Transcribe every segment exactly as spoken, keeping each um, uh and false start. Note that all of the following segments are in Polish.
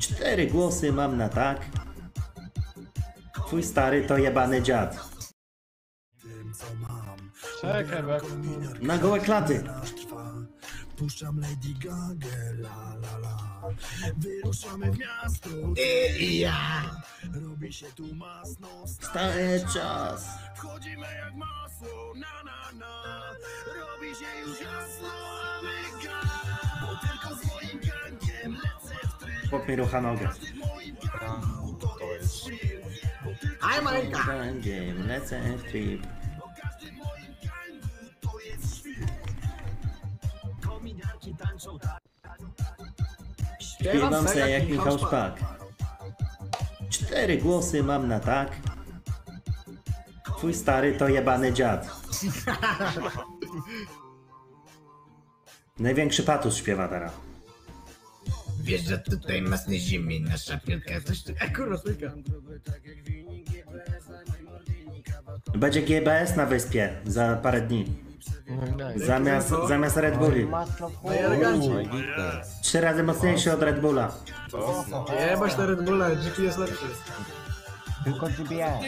Cztery głosy mam na tak. Twój stary to jebany dziad. Czekaj, bo jak... Na gołe klaty. Puszczam Lady Gaga, la la la. Wyruszamy w miasto. I ja. Robi się tu masno. Staje czas. Wchodzimy jak masło, na na na. Robi się już jasno, a my gra. Bo tylko z moim gangiem lecę w tryb. Chłop mi rucha nogę. To jest shit. Aj Marynka. Gangiem lecę w trip. Bo każdy w moim gangu to jest świr. Kominiarki tańczą tak. Śpiewam se jak Michał Szpak. Cztery głosy mam na tak. Twój stary to jebany dziad. Największy patus śpiewa teraz. Wiesz, że tutaj mas nie zimie, nasza piłka coś tu... A kurwa, słyka. Będzie G B S na wyspie za parę dni. Zamiast, zamiast Red Bulli. Trzy razy mocniejszy od Red Bulla. Jebać na Red Bulla, G P jest lepszy. Tylko G B S.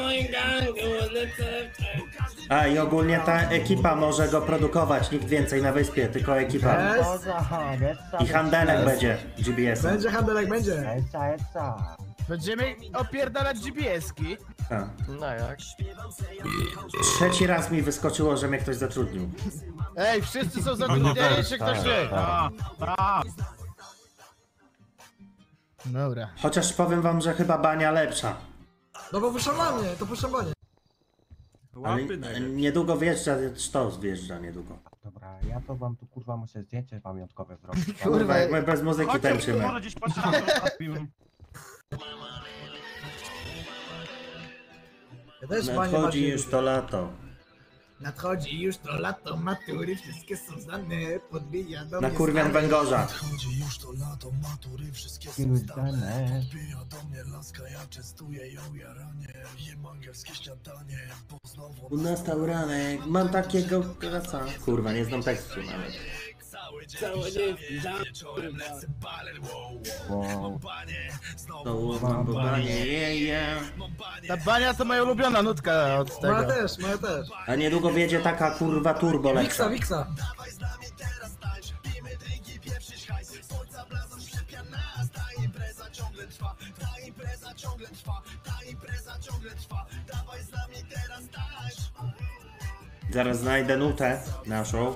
A i ogólnie ta ekipa może go produkować, nikt więcej na wyspie, tylko ekipa. I handelek będzie G B S. Będzie handelek, będzie. Eca, eca. Będziemy opierdalać G B S-ki? A. No jak? Trzeci raz mi wyskoczyło, że mnie ktoś zatrudnił. Ej, wszyscy są zatrudnieni, czy ktoś nie? A, a. Dobra. Chociaż powiem wam, że chyba bania lepsza. No bo wyszalanie, to wyszalanie. Ale niedługo wjeżdża, sztos wjeżdża niedługo. Dobra, ja to wam tu kurwa muszę zdjęcie pamiątkowe zrobić. Kurwa, jak my bez muzyki tańczymy. Ja też panie Nadchodzi bardziej już lubię. to lato. Nadchodzi już to lato, matury, wszystkie są znane, podbija do Na mnie kurwian stary. węgorza. Nadchodzi już to lato, matury, wszystkie są Już znane. dane. Podbija do mnie laska, ja częstuję ją jaranie. Jem angielskie śniadanie, bo znowu... U nas ranek, mam takiego kraca. Kurwa, nie znam tekstu nawet. Całe dzień wieczorem lecę baler, wow, wow. Wow. Panie, znowu To mam banie, je, je. Ta bania to moja ulubiona nutka od tego. Moja też, moja też. A niedługo wjedzie taka kurwa turbo Wiksa, lepsza. Wiksa. Zaraz znajdę nutę naszą.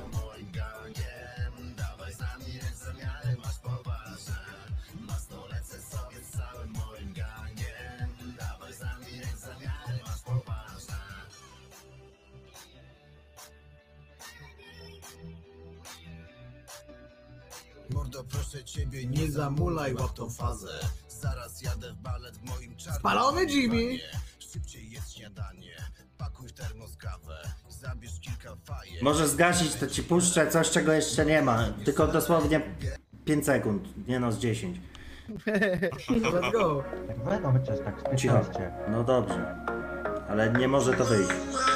Mordo, proszę ciebie, nie zamulaj, łap tą fazę. Zaraz jadę w balet w moim czarnym... Spalony Jimmy! Szybciej jest śniadanie, pakuj w termos kawę, zabierz kilka fajek. Może zgasić, to ci puszczę coś, czego jeszcze nie ma. Tylko dosłownie pięć sekund, nie no z dziesięć. Let's go! Tak będą chociaż tak z Cicho. piętnaście. No dobrze. Ale nie może to wyjść.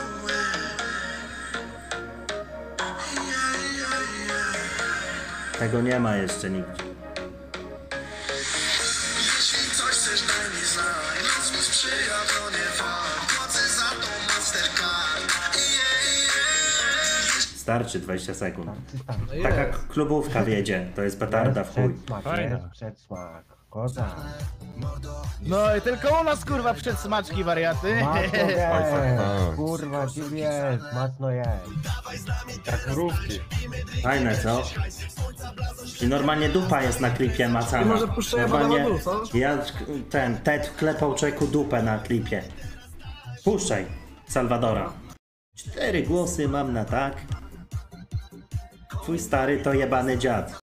Tego nie ma jeszcze nigdzie. Jeśli coś chcesz, daj mi znać. Los mi sprzyja, to nie fakt. Płacę za to Mastercard. Yeah, yeah. Starczy dwadzieścia sekund. Starczy, starczy. Taka klubówka wiedzie, to jest petarda w chuj. Przedsmak, Fajne. jest przedsmak. Koza. No i tylko u nas kurwa przedsmaczki wariaty. Mocno jest. Kurwa, G B S, mocno jest. Jak mrówki. Fajne, co? I normalnie dupa jest na klipie macana. I może puszczają Normalnie Badabadu, co? ja ten, Ted wklepał człowieku dupę na klipie. Puszczaj, Salwadora. Cztery głosy mam na tak. Twój stary to jebany dziad.